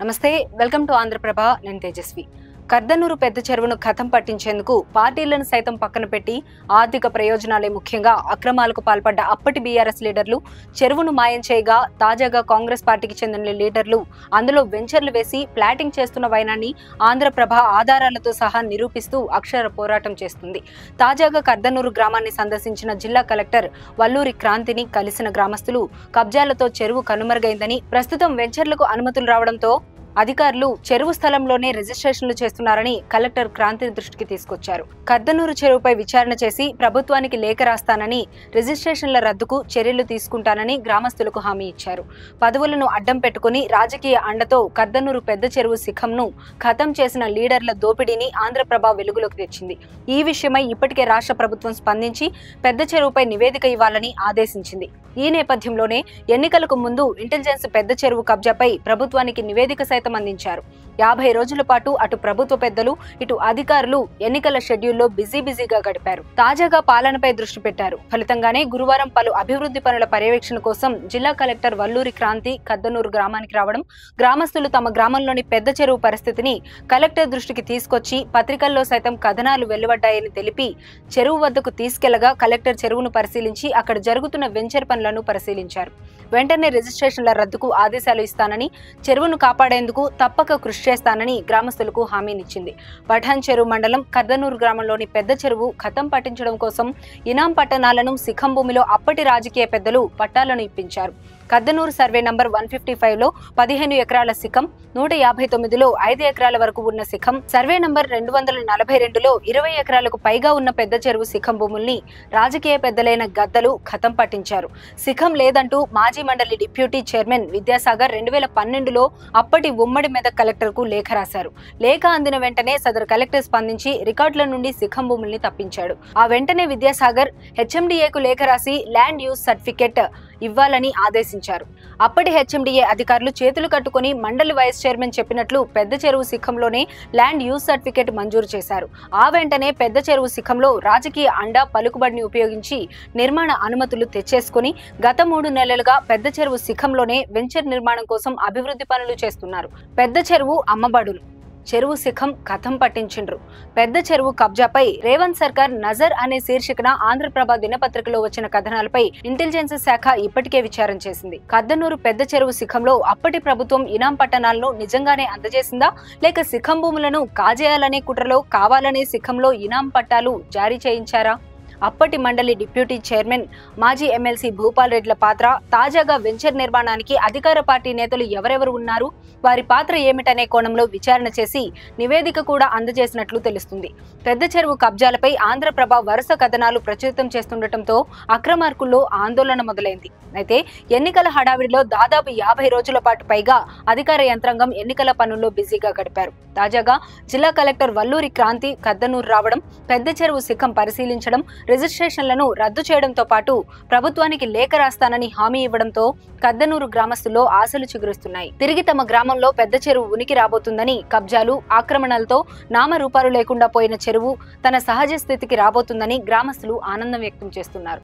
నమస్తే, welcome to Andhraprabha. నేను తేజస్వి. కర్దనూరు పెద్ద చెరువును ఖతం పట్టించేందుకు పార్టీలను సైతం పక్కన పెట్టి ఆర్థిక ప్రయోజనాలే ముఖ్యంగా అక్రమాలకు పాల్పడ్డ అప్పటి బీఆర్ఎస్ లీడర్లు చెరువును మాయం చేయగా తాజాగా కాంగ్రెస్ పార్టీకి చెందిన లీడర్లు అందులో వెంచర్లు వేసి ప్లాటింగ్ చేస్తున్న వైనాన్ని ఆంధ్రప్రభ ఆధారాలతో సహా నిరూపిస్తూ అక్షర పోరాటం చేస్తుంది. తాజాగా కర్దనూరు గ్రామాన్ని సందర్శించిన జిల్లా కలెక్టర్ వల్లూరి క్రాంతిని కలిసిన గ్రామస్తులు కబ్జాలతో చెరువు కనుమరుగైందని, ప్రస్తుతం వెంచర్లకు అనుమతులు రావడంతో అధికారులు చెరువు స్థలంలోనే రిజిస్ట్రేషన్లు చేస్తున్నారని కలెక్టర్ క్రాంతి దృష్టికి తీసుకొచ్చారు. కర్దనూరు చెరువుపై విచారణ చేసి ప్రభుత్వానికి లేఖ రాస్తానని, రిజిస్ట్రేషన్ల రద్దుకు చర్యలు తీసుకుంటానని గ్రామస్తులకు హామీ ఇచ్చారు. పదవులను అడ్డం పెట్టుకుని రాజకీయ అండతో కర్దనూరు పెద్ద చెరువు శిఖంను ఖతం చేసిన లీడర్ల దోపిడీని ఆంధ్రప్రభ వెలుగులోకి తెచ్చింది. ఈ విషయమై ఇప్పటికే రాష్ట్ర ప్రభుత్వం స్పందించి పెద్ద చెరువుపై నివేదిక ఇవ్వాలని ఆదేశించింది. ఈ నేపథ్యంలోనే ఎన్నికలకు ముందు ఇంటెలిజెన్స్ పెద్ద చెరువు కబ్జాపై ప్రభుత్వానికి నివేదిక సైతం అందించారు. 50 రోజుల పాటు అటు ప్రభుత్వ పెద్దలు, ఇటు అధికారులు ఎన్నికల షెడ్యూల్లో బిజీగా గడిపారు. తాజాగా పాలనపై దృష్టి పెట్టారు. ఫలితంగానే గురువారం పలు అభివృద్ధి పనుల పర్యవేక్షణ కోసం జిల్లా కలెక్టర్ వల్లూరి క్రాంతి కర్దనూరు గ్రామానికి రావడం, గ్రామస్తులు తమ గ్రామంలోని పెద్ద చెరువు పరిస్థితిని కలెక్టర్ దృష్టికి తీసుకొచ్చి పత్రికల్లో సైతం కథనాలు వెలువడ్డాయని తెలిపి చెరువు వద్దకు తీసుకెళ్లగా కలెక్టర్ చెరువును పరిశీలించి అక్కడ జరుగుతున్న వెంచర్ పనులను పరిశీలించారు. వెంటనే రిజిస్ట్రేషన్ల రద్దుకు ఆదేశాలు ఇస్తానని, చెరువును కాపాడేందుకు తప్పక కృషి చేస్తానని గ్రామస్తులకు హామీనిచ్చింది. పఠాన్ చెరువు మండలం కర్దనూరు గ్రామంలోని పెద్ద చెరువు ఖతం పట్టించడం కోసం ఇనాం పట్టణాలను శిఖం భూమిలో అప్పటి రాజకీయ పెద్దలు పట్టాలను ఇప్పించారు. కర్దనూరు సర్వే నంబర్ 155లో 15 ఎకరాల శిఖం, 159లో 5 ఎకరాల వరకు ఉన్న శిఖం, సర్వే నంబర్ 242లో 20 ఎకరాలకు పైగా ఉన్న పెద్ద చెరువు శిఖం భూముల్ని రాజకీయ పెద్దలైన గద్దలు ఖతం పట్టించారు. శిఖం లేదంటూ మాజీ మండలి డిప్యూటీ చైర్మన్ విద్యాసాగర్ 2012లో అప్పటి ఉమ్మడి మెదక్ కలెక్టర్ కు లేఖ రాశారు. లేఖ అందిన వెంటనే సదరు కలెక్టర్ స్పందించి రికార్డుల నుండి శిఖం భూముల్ని తప్పించాడు. ఆ వెంటనే విద్యాసాగర్ హెచ్ఎండిఏకు లేఖ రాసి ల్యాండ్ యూజ్ సర్టిఫికెట్ ఇవ్వాలని ఆదేశించారు. అప్పటి హెచ్ఎండిఏ అధికారులు చేతులు కట్టుకుని మండలి వైస్ చైర్మన్ చెప్పినట్లు పెద్ద చెరువు శిఖంలోనే ల్యాండ్ యూజ్ సర్టిఫికెట్ మంజూరు చేశారు. ఆ వెంటనే పెద్ద చెరువు శిఖంలో రాజకీయ అండా పలుకుబడిని ఉపయోగించి నిర్మాణ అనుమతులు తెచ్చేసుకుని గత 3 నెలలుగా పెద్ద చెరువు శిఖంలోనే వెంచర్ నిర్మాణం కోసం అభివృద్ధి పనులు చేస్తున్నారు. పెద్ద చెరువు అమ్మబడులు, చెరువు శిఖం కథం పట్టించిండ్రు. పెద్ద చెరువు కబ్జాపై రేవంత్ సర్కార్ నజర్ అనే శీర్షికన ఆంధ్రప్రభ దినపత్రికలో వచ్చిన కథనాలపై ఇంటెలిజెన్స్ శాఖ ఇప్పటికే విచారణ చేసింది. కర్దనూరు పెద్ద చెరువు శిఖంలో అప్పటి ప్రభుత్వం ఇనాం పట్టణాలను నిజంగానే అందజేసిందా, లేక శిఖం భూములను కాజేయాలనే కుట్రలో కావాలనే శిఖంలో ఇనాం పట్టాలు జారీ చేయించారా? అప్పటి మండలి డిప్యూటీ చైర్మన్ మాజీ ఎమ్మెల్సీ భూపాల్ రెడ్ల పాత్ర, తాజాగా వెంచర్ నిర్మాణానికి అధికార పార్టీ నేతలు ఎవరెవరు ఉన్నారు, వారి పాత్ర ఏమిటనే కోణంలో విచారణ చేసి నివేదిక కూడా అందజేసినట్లు తెలుస్తుంది. పెద్ద చెరువు కబ్జాలపై ఆంధ్రప్రభ వరుస కథనాలు ప్రచురితం చేస్తుండటంతో అక్రమార్కుల్లో ఆందోళన మొదలైంది. అయితే ఎన్నికల హడావిడిలో దాదాపు 50 రోజుల పాటు పైగా అధికార యంత్రాంగం ఎన్నికల పనుల్లో బిజీగా గడిపారు. తాజాగా జిల్లా కలెక్టర్ వల్లూరి క్రాంతి కర్దనూరు రావడం, పెద్ద చెరువు శిఖం పరిశీలించడం, రిజిస్ట్రేషన్లను రద్దు చేయడంతో పాటు ప్రభుత్వానికి లేఖ రాస్తానని హామీ ఇవ్వడంతో కర్దనూరు గ్రామస్తుల్లో ఆశలు చిగురుస్తున్నాయి. తిరిగి తమ గ్రామంలో పెద్ద చెరువు ఉనికి రాబోతుందని, కబ్జాలు, ఆక్రమణలతో నామరూపాలు లేకుండా పోయిన చెరువు తన సహజ స్థితికి రాబోతుందని గ్రామస్తులు ఆనందం వ్యక్తం చేస్తున్నారు.